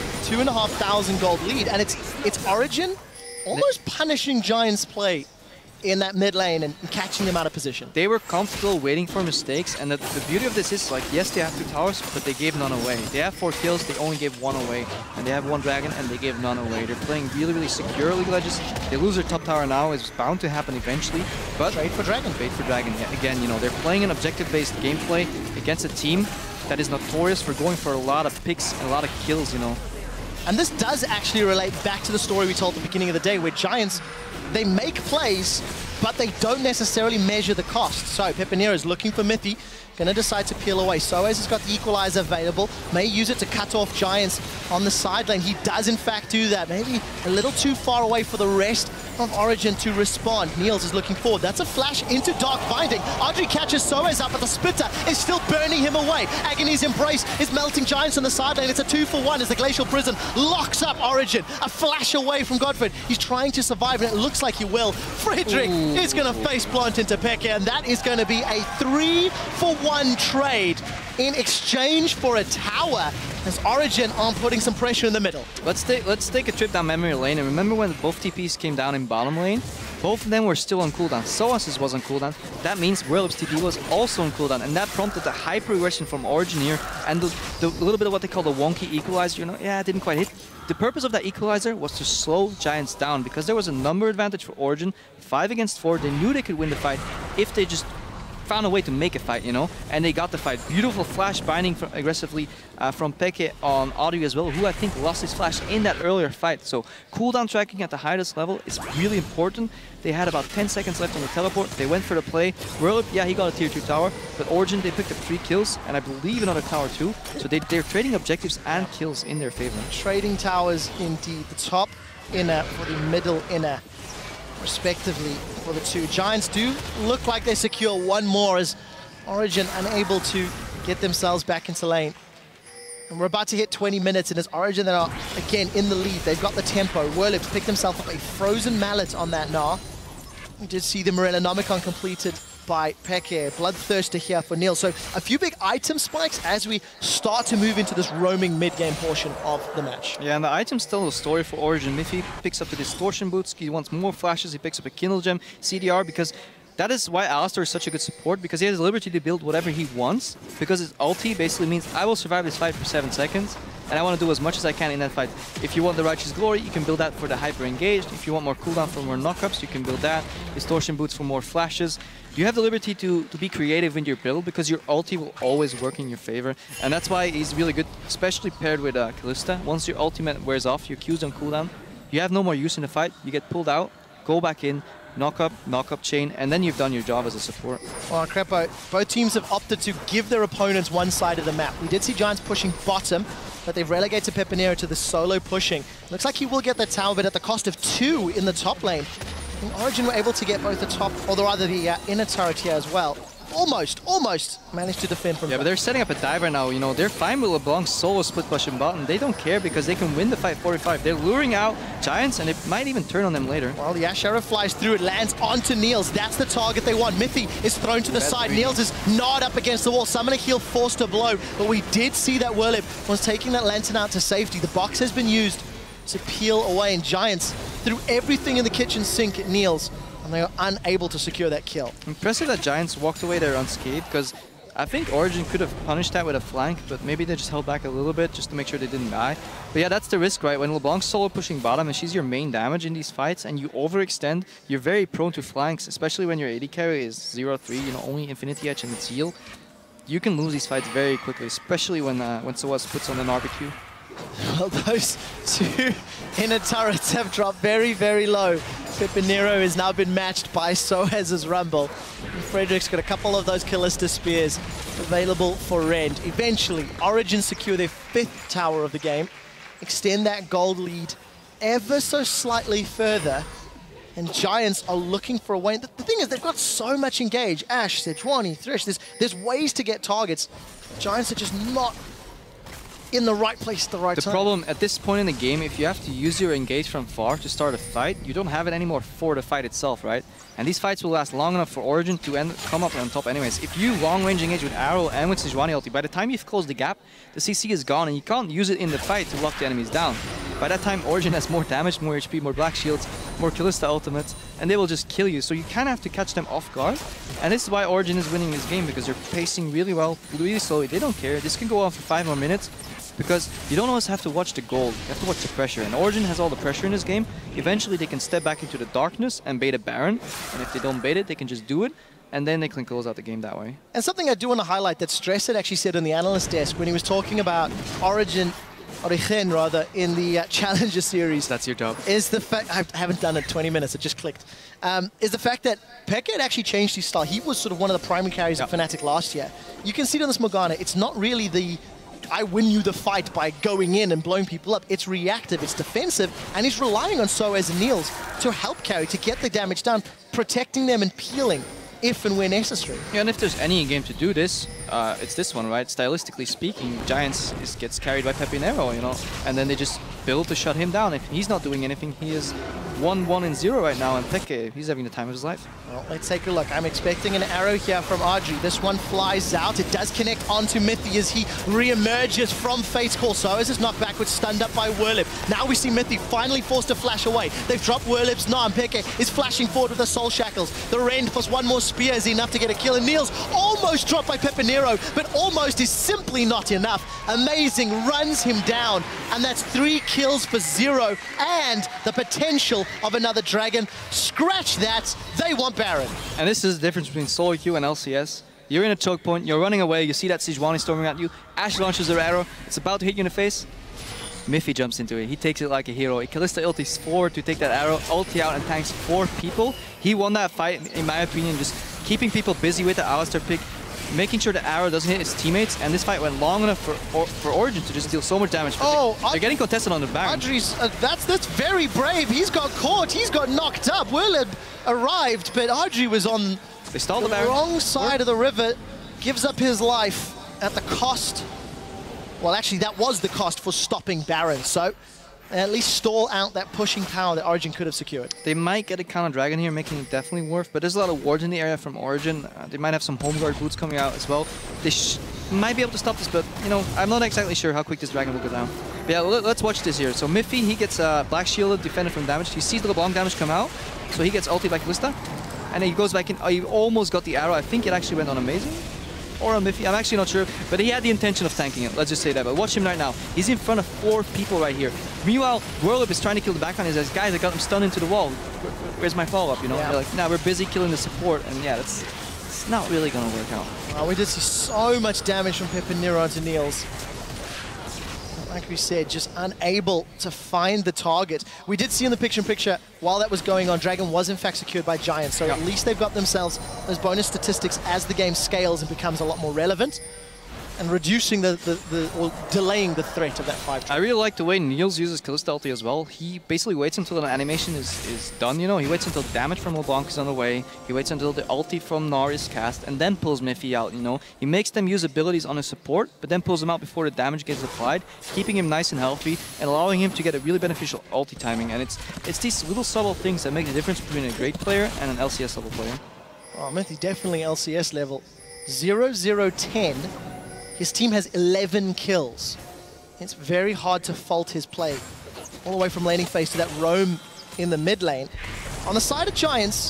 2,500 gold lead, and it's Origin almost punishing Giants' play in that mid lane and catching them out of position. They were comfortable waiting for mistakes, and the beauty of this is, like, yes, they have 2 towers, but they gave none away. They have 4 kills, they only gave 1 away, and they have 1 dragon, and they gave none away. They're playing really, really secure, League of Legends. They lose their top tower now, it's bound to happen eventually, but trade for dragon. Yeah, again, you know, they're playing an objective-based gameplay against a team that is notorious for going for a lot of picks and a lot of kills, you know. And this does actually relate back to the story we told at the beginning of the day, where Giants, they make plays, but they don't necessarily measure the cost. So Pepineiro is looking for Mithy, going to decide to peel away. Soaz has got the equalizer available, may use it to cut off Giants on the side lane. He does in fact do that, maybe a little too far away for the rest of Origen to respond. Niels is looking forward. That's a flash into Dark Binding. Audrey catches Soaz up, but the Splitter is still burning him away. Agony's Embrace is melting Giants on the side lane. It's a 2-for-1 as the Glacial Prison locks up Origen. A flash away from Godfred. He's trying to survive, and it looks like he will. Frederick is going to face plant into Peke, and that is going to be a 3-for-1 trade in exchange for a tower, as Origen are putting some pressure in the middle. Let's take a trip down memory lane, and remember when both TPs came down in bottom lane? Both of them were still on cooldown. Soaz's was on cooldown. That means Werlip's TP was also on cooldown, and that prompted the hyper aggression from Origen here, and the little bit of what they call the wonky equalizer. You know, yeah, it didn't quite hit. The purpose of that equalizer was to slow Giants down, because there was a number advantage for Origen. 5 against 4, they knew they could win the fight if they just found a way to make a fight, you know, and they got the fight. Beautiful flash binding aggressively from Peke on Audrey as well, who I think lost his flash in that earlier fight. So cooldown tracking at the highest level is really important. They had about 10 seconds left on the teleport. They went for the play. Werlip, yeah, he got a tier 2 tower, but Origen, they picked up 3 kills, and I believe another tower too. So they're trading objectives and kills in their favor. Trading towers indeed. The top inner for the middle inner, respectively, for the two. Giants do look like they secure one more, as Origen unable to get themselves back into lane. And we're about to hit 20 minutes, and as Origen that are again in the lead, they've got the tempo. Werlip's picked himself up a frozen mallet on that Gnar. We did see the Morellonomicon completed by Peke. Bloodthirster here for Neil. So a few big item spikes as we start to move into this roaming mid-game portion of the match. Yeah, and the items tell a story for Origen. Mithy picks up the Distortion Boots, he wants more flashes, he picks up a Kindle Gem, CDR, because that is why Alistar is such a good support, because he has the liberty to build whatever he wants, because his ulti basically means I will survive this fight for 7 seconds, and I want to do as much as I can in that fight. If you want the Righteous Glory, you can build that for the hyper engaged. If you want more cooldown for more knockups, you can build that. Distortion Boots for more flashes. You have the liberty to be creative in your build, because your ulti will always work in your favor, and that's why he's really good, especially paired with Kalista. Once your ultimate wears off, your Q's on cooldown, you have no more use in the fight, you get pulled out, go back in, knock up chain, and then you've done your job as a support. Well, Krepo, both teams have opted to give their opponents one side of the map. We did see Giants pushing bottom, but they've relegated Pepineiro to the solo pushing. Looks like he will get that tower, but at the cost of 2 in the top lane. And Origen were able to get both the top, or rather the inner turret here as well. Almost managed to defend from Yeah, but they're setting up a diver now, you know, they're fine with LeBlanc solo split pushing bottom. They don't care because they can win the fight 45. They're luring out Giants, and it might even turn on them later. Well, the Ash Arrow flies through, it lands onto Niels. That's the target they want. Mithy is thrown to the side. Niels is gnawed up against the wall. Summoner Heal forced to blow, but we did see that Werlip was taking that lantern out to safety. The box has been used to peel away, and Giants threw everything in the kitchen sink at Niels, and they are unable to secure that kill. Impressive that Giants walked away there unscathed, because I think Origen could have punished that with a flank, but maybe they just held back a little bit just to make sure they didn't die. But yeah, that's the risk, right? When LeBlanc's solo pushing bottom and she's your main damage in these fights and you overextend, you're very prone to flanks, especially when your AD carry is 0-3, you know, only Infinity Edge and its heal. You can lose these fights very quickly, especially when Soaz puts on an RBQ. Well, those 2 inner turrets have dropped very, very low. Pepineiro has now been matched by Soaz's Rumble. And Frederick's got a couple of those Kalista Spears available for Rend. Eventually, Origen secure their 5th tower of the game, extend that gold lead ever so slightly further, and Giants are looking for a way. The thing is, they've got so much engage. Ashe, Sejuani, Thresh, there's ways to get targets. Giants are just not in the right place at the right time. The problem at this point in the game, if you have to use your engage from far to start a fight, you don't have it anymore for the fight itself, right? And these fights will last long enough for Origen to come up on top anyways. If you long-range engage with Arrow and with Sejuani ulti, by the time you've closed the gap, the CC is gone and you can't use it in the fight to lock the enemies down. By that time, Origen has more damage, more HP, more black shields, more Kalista ultimates, and they will just kill you. So you kind of have to catch them off guard. And this is why Origen is winning this game, because they're pacing really well, really slowly. They don't care. This can go on for 5 more minutes. Because you don't always have to watch the gold, you have to watch the pressure. And Origen has all the pressure in this game. Eventually they can step back into the darkness and bait a Baron. And if they don't bait it, they can just do it. And then they can close out the game that way. And something I do want to highlight that Stress had actually said on the analyst desk when he was talking about Origen Origen rather, in the Challenger Series. That's your job. Is the fact, I haven't done it 20 minutes, it just clicked. Is the fact that Pekka had actually changed his style. He was sort of one of the primary carries of Fnatic last year. You can see it on this Morgana, it's not really the I win you the fight by going in and blowing people up. It's reactive, it's defensive, and he's relying on Soaz and Niels to help carry, to get the damage down, protecting them and peeling if and where necessary. Yeah, and if there's any game to do this, it's this one, right? Stylistically speaking, Giants gets carried by Pepinero, you know, and then they just build to shut him down. If he's not doing anything, he is 1-1-0 right now, and Peke, he's having the time of his life. Well, let's take a look. I'm expecting an arrow here from Ardri. This one flies out. It does connect onto Mithy as he re-emerges from Fate's Call. So as his knockback was stunned up by Werlip. Now we see Mithy finally forced to flash away. They've dropped Werlip's Nam. Peke is flashing forward with the Soul Shackles. The Rend plus one more spear is enough to get a kill. And Niels almost dropped by Pepinero, but almost is simply not enough. Amazing runs him down. And that's 3 kills for 0. And the potential of another Dragon. Scratch that. They want Baron. And this is the difference between solo queue and LCS. You're in a choke point, you're running away, you see that Sejuani storming at you, Ashe launches her arrow, it's about to hit you in the face. Miffy jumps into it, he takes it like a hero. Kalista ultis forward to take that arrow, ulti out and tanks 4 people. He won that fight, in my opinion, just keeping people busy with the Alistar pick, making sure the arrow doesn't hit his teammates, and this fight went long enough for Origen to just deal so much damage. They're getting contested on the Baron. Ardri's, that's very brave. He's got caught, he's got knocked up. Werlip arrived, but Ardri was on the wrong side of the river, gives up his life at the cost. Well, actually, that was the cost for stopping Baron, so at least stall out that pushing power that Origen could have secured. They might get a counter dragon here, making it definitely worth, but there's a lot of wards in the area from Origen. They might have some home guard boots coming out as well. They might be able to stop this, but you know, I'm not exactly sure how quick this dragon will go down. But yeah, let's watch this here. So Miffy, he gets Black Shielded, defended from damage. He sees the LeBlanc damage come out, so he gets ulti by Kalista, and then he goes back in. Oh, he almost got the arrow. I think it actually went on Amazing. Or on Miffy, I'm actually not sure, but he had the intention of tanking it, let's just say that. But watch him right now, he's in front of 4 people right here. Meanwhile, Werlip is trying to kill the backline. He says, guys, I got him stunned into the wall. Where's my follow-up, you know? Yeah. They're like, nah, we're busy killing the support, and yeah, it's not really gonna work out. We did see so much damage from Pepinero onto Niels. Like we said, just unable to find the target. We did see in the picture-in-picture, while that was going on, Dragon was in fact secured by Giants, so at least they've got themselves those bonus statistics as the game scales and becomes a lot more relevant, and reducing or delaying the threat of that 5. I really like the way Niels uses Kalista ulti as well. He basically waits until an animation is done, you know? He waits until damage from LeBlanc is on the way, he waits until the ulti from Gnar is cast, and then pulls Miffy out, you know? He makes them use abilities on his support, but then pulls them out before the damage gets applied, keeping him nice and healthy, and allowing him to get a really beneficial ulti timing. And it's these little subtle things that make the difference between a great player and an LCS level player. Oh, Miffy definitely LCS level. 0-0-10. His team has 11 kills. It's very hard to fault his play. All the way from laning phase to that roam in the mid lane. On the side of Giants,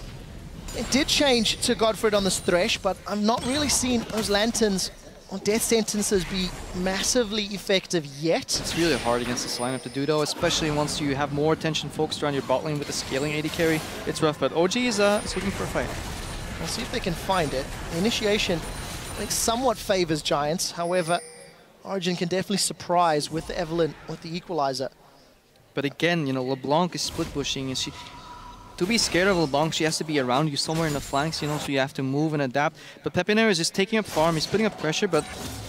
it did change to Godfred on this Thresh, but I've not really seen those lanterns or death sentences be massively effective yet. It's really hard against this lineup to do though, especially once you have more attention focused around your bot lane with the scaling AD carry. It's rough, but OG is looking for a fight. We'll see if they can find it. The initiation, I think, somewhat favors Giants. However, Origen can definitely surprise with the Evelynn, with the equalizer. But again, you know, LeBlanc is split pushing, and to be scared of LeBlanc, she has to be around you somewhere in the flanks, you know, so you have to move and adapt. But Pepinero is just taking up farm, he's putting up pressure, but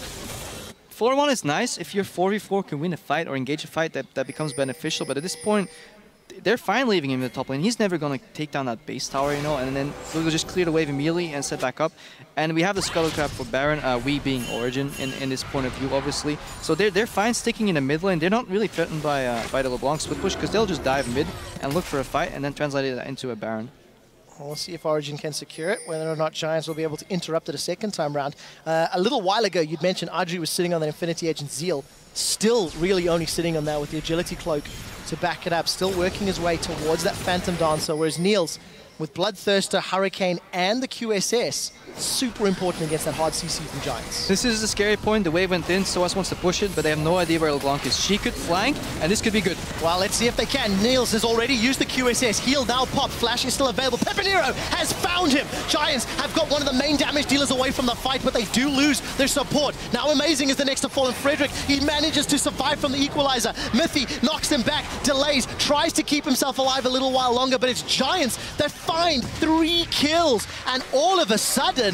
4-1 is nice. If your 4v4 can win a fight or engage a fight, that becomes beneficial. But at this point, they're fine leaving him in the top lane. He's never going to take down that base tower, you know, and then we'll just clear the wave immediately and set back up. And we have the Scuttle Crab for Baron, we being Origen in this point of view, obviously. So they're fine sticking in the mid lane. They're not really threatened by the LeBlanc split push, because they'll just dive mid and look for a fight and then translate it into a Baron. We'll see if Origen can secure it, whether or not Giants will be able to interrupt it a second time round. A little while ago, you'd mentioned Ardri was sitting on that Infinity Edge and Zeal. Still really only sitting on that with the Agility Cloak to back it up. Still working his way towards that Phantom Dancer, whereas Niels with Bloodthirster, Hurricane, and the QSS. Super important against that hard CC from Giants. This is a scary point. The wave went in, Soaz wants to push it, but they have no idea where LeBlanc is. She could flank, and this could be good. Well, let's see if they can. Niels has already used the QSS. Heal now pop. Flash is still available. Pepinero has found him. Giants have got one of the main damage dealers away from the fight, but they do lose their support. Now Amazing is the next to fall, and Frederick, he manages to survive from the equalizer. Mithy knocks him back, delays, tries to keep himself alive a little while longer, but it's Giants that find 3 kills, and all of a sudden,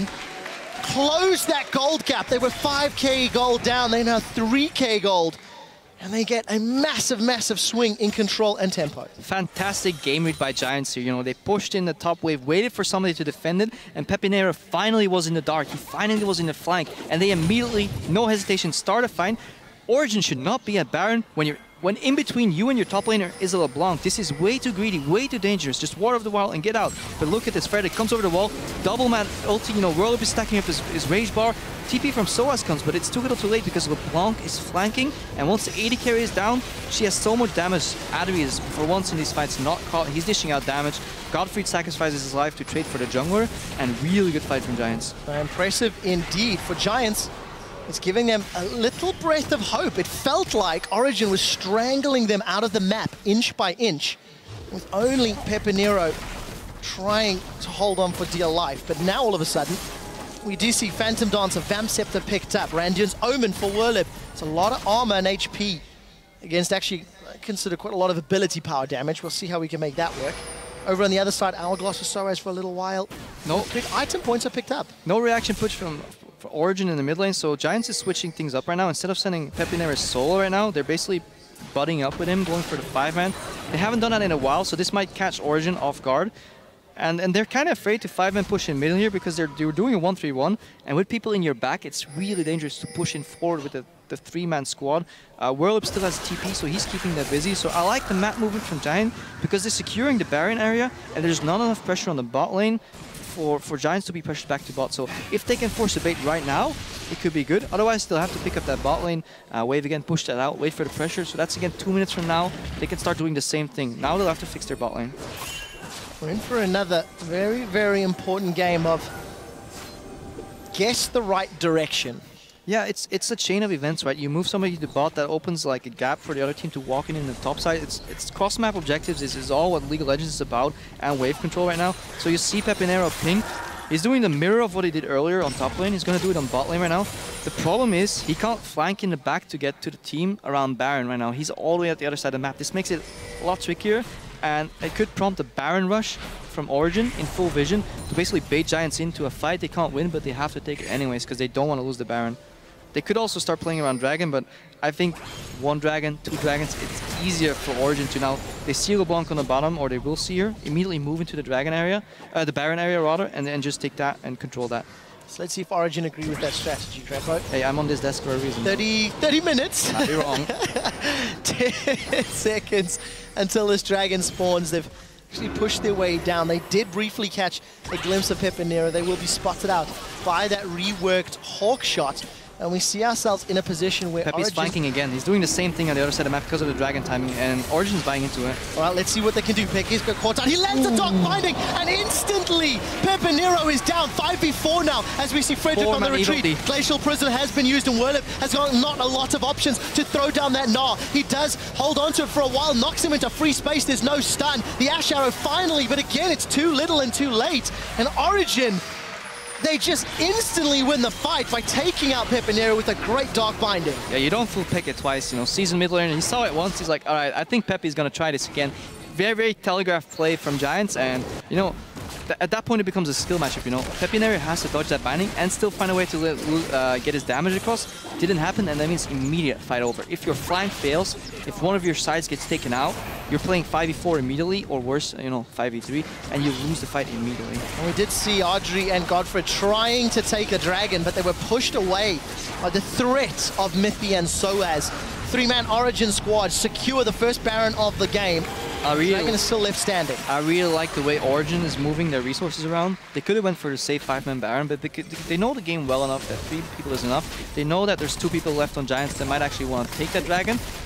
close that gold gap. They were 5k gold down, they now 3k gold. And they get a massive, massive swing in control and tempo. Fantastic game read by Giants here. You know, they pushed in the top wave, waited for somebody to defend it, and Pepinero finally was in the dark. He finally was in the flank, and they immediately, no hesitation, start a fight. Origen should not be at Baron when in between you and your top laner is a LeBlanc. This is way too greedy, way too dangerous. Just War of the Wild and get out. But look at this, Frederick comes over the wall, double man ulti, you know, Whirlwind is stacking up his rage bar. TP from Soaz comes, but it's too little too late because LeBlanc is flanking, and once the AD carry is down, she has so much damage. Adri is, for once in these fights, not caught. He's dishing out damage. Godfried sacrifices his life to trade for the jungler, and really good fight from Giants. Impressive indeed for Giants. It's giving them a little breath of hope. It felt like Origen was strangling them out of the map inch by inch, with only Pepinero trying to hold on for dear life. But now all of a sudden, we do see Phantom Dancer, Vamp Scepter picked up, Randuin's Omen for Whirlib. It's a lot of armor and HP against actually, I consider quite a lot of ability power damage. We'll see how we can make that work. Over on the other side, Hourglass with Soaz for a little while. No big item points are picked up. No reaction push from Origen in the mid lane, so Giants is switching things up right now. Instead of sending Pepinero solo right now, they're basically butting up with him, going for the 5-man. They haven't done that in a while, so this might catch Origen off guard. And they're kind of afraid to 5-man push in middle here because they're doing a 1-3-1, and with people in your back, it's really dangerous to push in forward with the 3-man squad. Whirlwind still has TP, so he's keeping them busy. So I like the map movement from Giant because they're securing the Baron area, and there's not enough pressure on the bot lane for Giants to be pressured back to bot. So if they can force a bait right now, it could be good. Otherwise, they'll have to pick up that bot lane, wave again, push that out, wait for the pressure. So that's again 2 minutes from now. They can start doing the same thing. Now they'll have to fix their bot lane. We're in for another very, very important game of guess the right direction. Yeah, it's a chain of events, right? You move somebody to bot, that opens like a gap for the other team to walk in the top side. It's cross-map objectives. This is all what League of Legends is about, and wave control right now. So you see Pepinero ping. He's doing the mirror of what he did earlier on top lane. He's going to do it on bot lane right now. The problem is he can't flank in the back to get to the team around Baron right now. He's all the way at the other side of the map. This makes it a lot trickier, and it could prompt a Baron rush from Origen in full vision to basically bait Giants into a fight they can't win, but they have to take it anyways because they don't want to lose the Baron. They could also start playing around Dragon, but I think 1 Dragon, 2 Dragons, it's easier for Origen to now. They see LeBlanc on the bottom, or they will see her, immediately move into the Dragon area, the Baron area rather, and then just take that and control that. So let's see if Origen agree with that strategy, Trampo. Hey, I'm on this desk for a reason. 30 minutes. Might be wrong. 10 seconds until this Dragon spawns. They've actually pushed their way down. They did briefly catch a glimpse of Pepinero. They will be spotted out by that reworked Hawk shot. And we see ourselves in a position where Pepe's flanking again. He's doing the same thing on the other side of the map because of the Dragon timing, and Origen's buying into it. All right, let's see what they can do. Pepe's got caught out. He lands the dog binding, and instantly Pepinero is down. 5v4 now, as we see Frederick on the retreat. Glacial Prison has been used, and Whirlwind has got not a lot of options to throw down that Gnar. He does hold on to it for a while, knocks him into free space. There's no stun. The Ash Arrow finally, but again, it's too little and too late. And Origen, they just instantly win the fight by taking out Pepinero with a great Dark Binding. Yeah, you don't fool Peck it twice, you know, seasoned mid laner. He saw it once, he's like, all right, I think Pepe's going to try this again. Very, very telegraphed play from Giants, and, you know, at that point it becomes a skill matchup, you know. Pepinero has to dodge that binding and still find a way to get his damage across. Didn't happen, and that means immediate fight over. If your flank fails, if one of your sides gets taken out, you're playing 5v4 immediately, or worse, you know, 5v3, and you lose the fight immediately. And we did see Audrey and Godfrey trying to take a Dragon, but they were pushed away by the threat of Mithy and Soaz. 3-man Origen squad secure the first Baron of the game. Dragon is still left standing. I really like the way Origen is moving their resources around. They could have went for the safe 5-man Baron, but they know the game well enough that 3 people is enough. They know that there's 2 people left on Giants that might actually want to take that Dragon.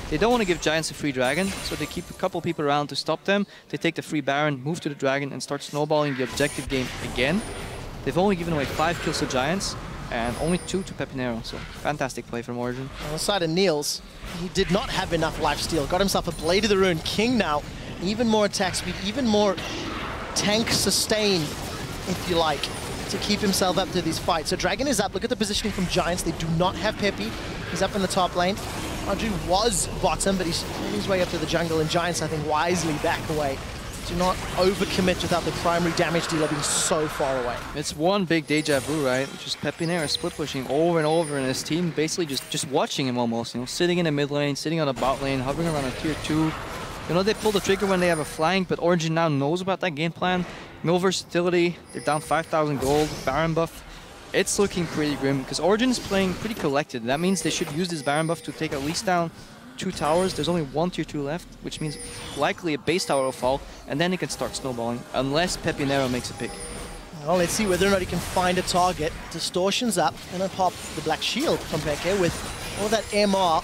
They don't want to give Giants a free Dragon, so they keep a couple people around to stop them. They take the free Baron, move to the Dragon, and start snowballing the objective game again. They've only given away 5 kills to Giants, and only 2 to Pepinero, so fantastic play from Origen. On the side of Niels, he did not have enough lifesteal. Got himself a Blade of the Rune. King now, even more attack speed, even more tank sustain, if you like, to keep himself up to these fights. So Dragon is up. Look at the positioning from Giants. They do not have Peppy. He's up in the top lane. Audrey was bottom, but he's on his way up to the jungle, and Giants, I think, wisely back away. Do not overcommit without the primary damage dealer being so far away. It's one big deja vu, right? Just Pepinero split pushing over and over, and his team basically just watching him almost, you know, sitting in the mid lane, sitting on the bot lane, hovering around a tier 2. You know, they pull the trigger when they have a flank, but Origen now knows about that game plan. No versatility, they're down 5,000 gold, Baron buff. It's looking pretty grim, because Origen is playing pretty collected. That means they should use this Baron buff to take at least down 2 towers. There's only 1 tier 2 left, which means likely a base tower will fall, and then he can start snowballing, unless Pepinero makes a pick. Well, let's see whether or not he can find a target. Distortion's up, and then pop the Black Shield from Peke with all that MR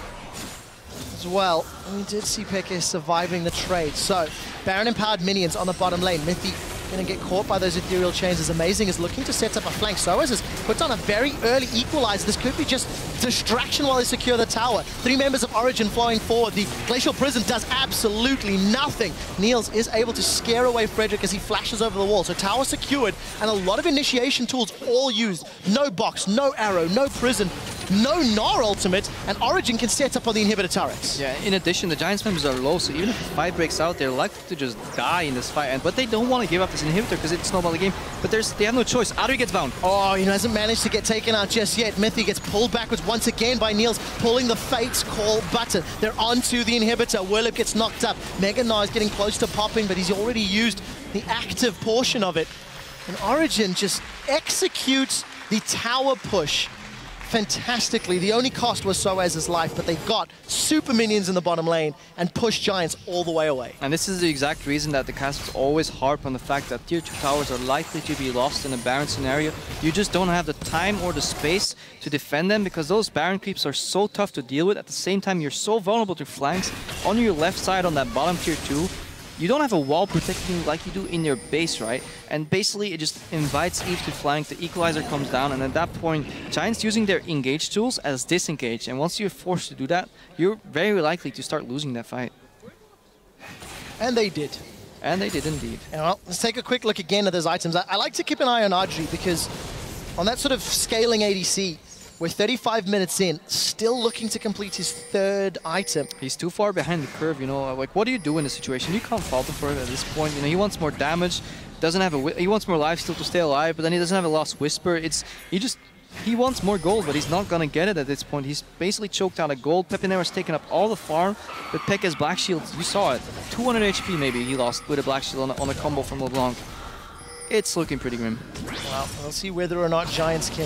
as well. And we did see Peke surviving the trade. So, Baron-empowered minions on the bottom lane. Mythy going to get caught by those ethereal chains. As Amazing is looking to set up a flank. Soaz has put on a very early equalizer. This could be just distraction while they secure the tower. 3 members of Origen flowing forward. The Glacial Prison does absolutely nothing. Niels is able to scare away Frederick as he flashes over the wall. So tower secured, and a lot of initiation tools all used. No box, no arrow, no prison, no Gnar ultimate, and Origen can set up on the inhibitor turrets. Yeah, in addition, the Giants members are low, so even if a fight breaks out, they're likely to just die in this fight. But they don't want to give up this inhibitor because it's snowball the game. But they have no choice. Adri gets bound. Oh, he hasn't managed to get taken out just yet. Mythy gets pulled backwards once again by Niels, pulling the Fate's Call button. They're onto the inhibitor. Wirlip gets knocked up. Mega Gnar is getting close to popping, but he's already used the active portion of it. And Origen just executes the tower push fantastically. The only cost was Soaz's life, but they got super minions in the bottom lane and pushed Giants all the way away. And this is the exact reason that the casters always harp on the fact that tier 2 towers are likely to be lost in a Baron scenario. You just don't have the time or the space to defend them because those Baron creeps are so tough to deal with. At the same time, you're so vulnerable to flanks. On your left side on that bottom tier 2, you don't have a wall protecting you like you do in your base, right? And basically, it just invites Eve to flank, the equalizer comes down, and at that point, Giants using their engage tools as disengage. And once you're forced to do that, you're very likely to start losing that fight. And they did. And they did indeed. And well, let's take a quick look again at those items. I like to keep an eye on Adri because on that sort of scaling ADC, we're 35 minutes in, still looking to complete his 3rd item. He's too far behind the curve, you know. Like, what do you do in this situation? You can't fault him for it at this point. You know, he wants more damage, doesn't have he wants more life still to stay alive, but then he doesn't have a Lost Whisper. He wants more gold, but he's not gonna get it at this point. He's basically choked out of gold. Pepinero's taken up all the farm, but Peke's Black Shield, you saw it. 200 HP maybe he lost with a Black Shield on a combo from LeBlanc. It's looking pretty grim. Well, we'll see whether or not Giants can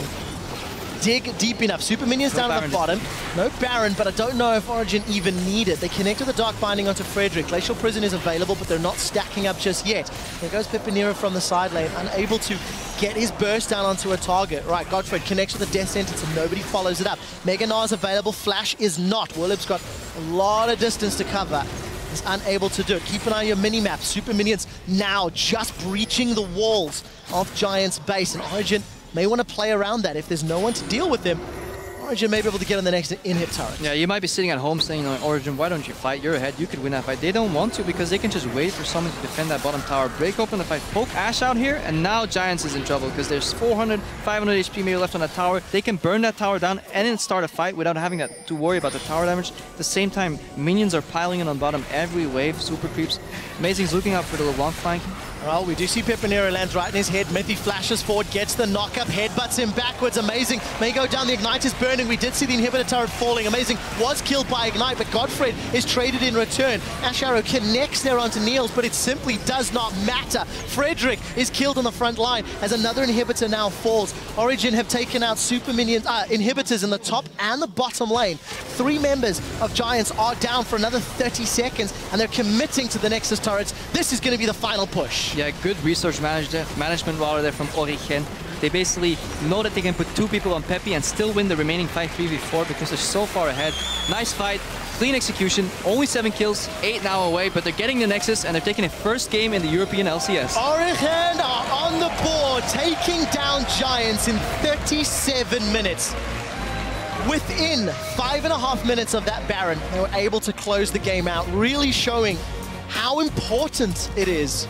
dig deep enough. Super minions down at the bottom. No Baron, but I don't know if Origen even need it. They connect with the Dark Binding onto Frederick. Glacial Prison is available, but they're not stacking up just yet. There goes Pepinero from the side lane, unable to get his burst down onto a target. Right, Godfred connects with the Death Sentence and nobody follows it up. Mega Gnar is available. Flash is not. Wirlip's got a lot of distance to cover. He's unable to do it. Keep an eye on your mini-map. Super minions now just breaching the walls of Giants' base, and Origen may want to play around that. If there's no one to deal with them, Origen may be able to get on the next inhib turret. Yeah, you might be sitting at home saying, you know, Origen, why don't you fight? You're ahead, you could win that fight. They don't want to because they can just wait for someone to defend that bottom tower, break open the fight, poke Ashe out here, and now Giants is in trouble because there's 400, 500 HP maybe left on that tower. They can burn that tower down and then start a fight without having to worry about the tower damage. At the same time, minions are piling in on bottom every wave, super creeps. Amazing's looking out for the LeBlanc flank. Well, we do see Pepinero lands right in his head. Mythy flashes forward, gets the knock-up, headbutts him backwards. Amazing may go down. The Ignite is burning. We did see the inhibitor turret falling. Amazing was killed by Ignite, but Godfred is traded in return. Ashe Arrow connects there onto Niels, but it simply does not matter. Frederick is killed on the front line as another inhibitor now falls. Origen have taken out super minions, inhibitors in the top and the bottom lane. 3 members of Giants are down for another 30 seconds, and they're committing to the Nexus turrets. This is going to be the final push. Yeah, good resource management rather there from Origen. They basically know that they can put 2 people on Peppy and still win the remaining fight 3v4 because they're so far ahead. Nice fight, clean execution, only 7 kills, 8 now away, but they're getting the Nexus and they're taking a first game in the European LCS. Origen are on the board, taking down Giants in 37 minutes. Within 5.5 minutes of that Baron, they were able to close the game out, really showing how important it is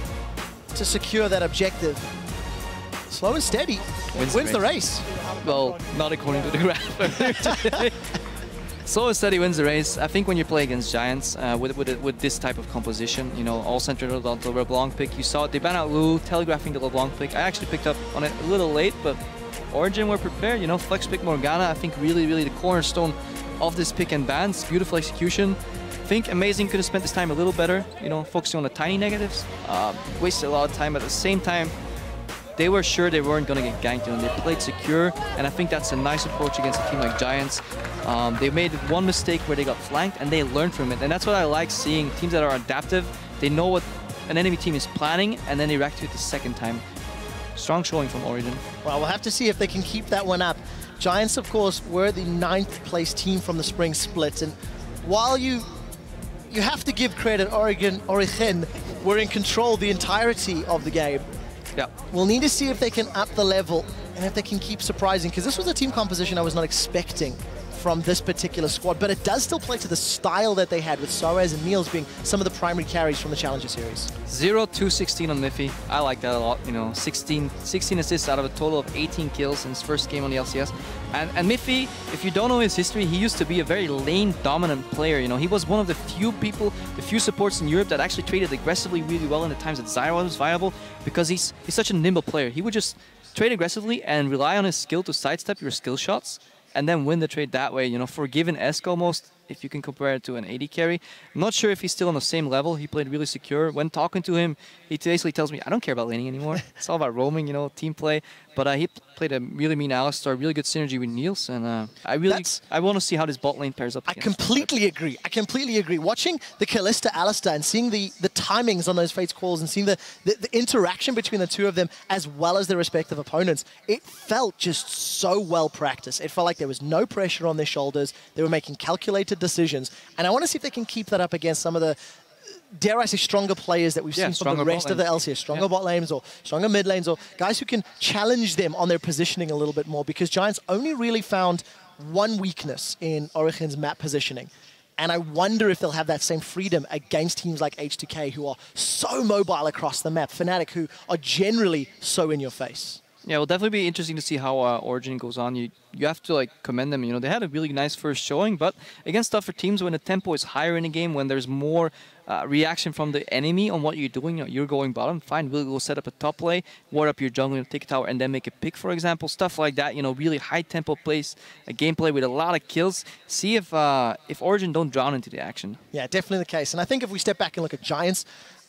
to secure that objective. Slow and steady wins the race. Well, not according to the graph. Slow and steady wins the race. I think when you play against Giants with this type of composition, you know, all centered on the LeBlanc pick, you saw it. They ban out Lulu, telegraphing the LeBlanc pick. I actually picked up on it a little late, but Origen were prepared. You know, flex pick Morgana, I think really the cornerstone of this pick and bans. Beautiful execution. I think Amazing could have spent this time a little better, you know, focusing on the tiny negatives. Wasted a lot of time. At the same time, they were sure they weren't going to get ganked. You know, they played secure, and I think that's a nice approach against a team like Giants. They made one mistake where they got flanked, and they learned from it. And that's what I like seeing. Teams that are adaptive, they know what an enemy team is planning, and then they react to it the second time. Strong showing from Origen. Well, we'll have to see if they can keep that one up. Giants, of course, were the 9th place team from the spring split, and while you have to give credit, Origen were in control the entirety of the game. Yeah. We'll need to see if they can up the level and if they can keep surprising, because this was a team composition I was not expecting from this particular squad, but it does still play to the style that they had, with Soaz and Niels being some of the primary carries from the Challenger Series. 0-2-16 on Miffy. I like that a lot. You know, 16 assists out of a total of 18 kills in his first game on the LCS. And Miffy, if you don't know his history, he used to be a very lane-dominant player. You know, he was one of the few supports in Europe that actually traded aggressively really well in the times that Zyra was viable, because he's such a nimble player. He would just trade aggressively and rely on his skill to sidestep your skill shots, and then win the trade that way. You know, forgiven Esk almost, if you can compare it to an AD carry. I'm not sure if he's still on the same level. He played really secure. When talking to him, he basically tells me, I don't care about laning anymore. It's all about roaming, you know, team play. But he played a really mean Alistar, really good synergy with Niels, and I want to see how this bot lane pairs up. I completely agree. I completely agree. Watching the Kalista Alistar and seeing the timings on those Fates calls and seeing the interaction between the two of them as well as their respective opponents, it felt just so well practiced. It felt like there was no pressure on their shoulders. They were making calculated decisions, and I want to see if they can keep that up against some of the, dare I say, stronger players that we've seen from the rest of the LCS, stronger bot lanes or stronger mid lanes, or guys who can challenge them on their positioning a little bit more, because Giants only really found one weakness in Origen's map positioning. And I wonder if they'll have that same freedom against teams like H2K, who are so mobile across the map, Fnatic, who are generally so in your face. Yeah, it'll definitely be interesting to see how Origen goes on. You have to like commend them. You know, they had a really nice first showing, but against tougher teams, when the tempo is higher in a game, when there's more reaction from the enemy on what you're doing, you know, you're going bottom, fine, we'll go set up a top lane, ward up your jungle, take a tower, and then make a pick, for example. Stuff like that, you know, really high tempo plays, a gameplay with a lot of kills. See if Origen don't drown into the action. Yeah, definitely the case. And I think if we step back and look at Giants,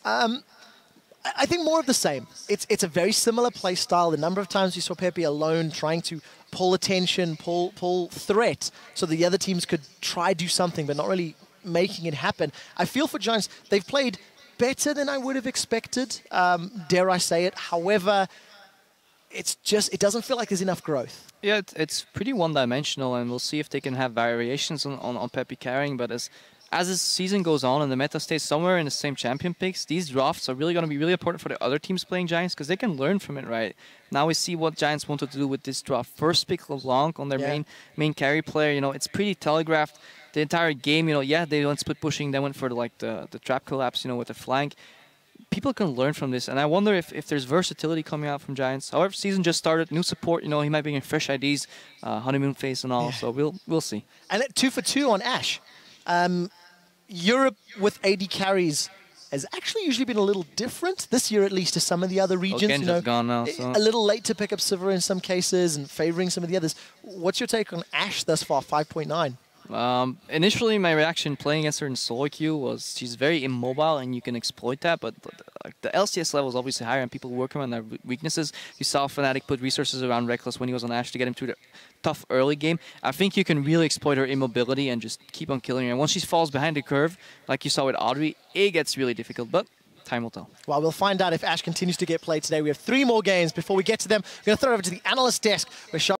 I think more of the same. It's a very similar play style. The number of times you saw Peppy alone trying to pull attention, pull threat, so the other teams could try do something, but not really making it happen. I feel for Giants, they've played better than I would have expected, dare I say it. However, it doesn't feel like there's enough growth. Yeah, it's pretty one-dimensional, and we'll see if they can have variations on Peppy carrying, but as this season goes on and the meta stays somewhere in the same champion picks, these drafts are really going to be really important for the other teams playing Giants, because they can learn from it, right? Now we see what Giants wanted to do with this draft. First pick LeBlanc on their main carry player. You know, it's pretty telegraphed. The entire game, you know, yeah, they went split pushing, then went for the trap collapse, you know, with the flank. People can learn from this, and I wonder if there's versatility coming out from Giants. However, season just started, new support, you know, he might bring in fresh IDs, honeymoon phase and all, so we'll see. And 2 for 2 on Ashe. Europe with AD carries has actually usually been a little different this year, at least, to some of the other regions. Genji's you know, gone now, so. A little late to pick up Sivir in some cases and favoring some of the others. What's your take on Ashe thus far, 5.9? Initially, my reaction playing against her in solo queue was she's very immobile and you can exploit that, but the LCS level is obviously higher and people work on their weaknesses. You saw Fnatic put resources around Rekkles when he was on Ashe to get him through the tough early game. I think you can really exploit her immobility and just keep on killing her. And once she falls behind the curve, like you saw with Audrey, it gets really difficult. But Time will tell. Well, we'll find out if Ash continues to get played today. We have 3 more games. Before we get to them, we're going to throw it over to the analyst desk where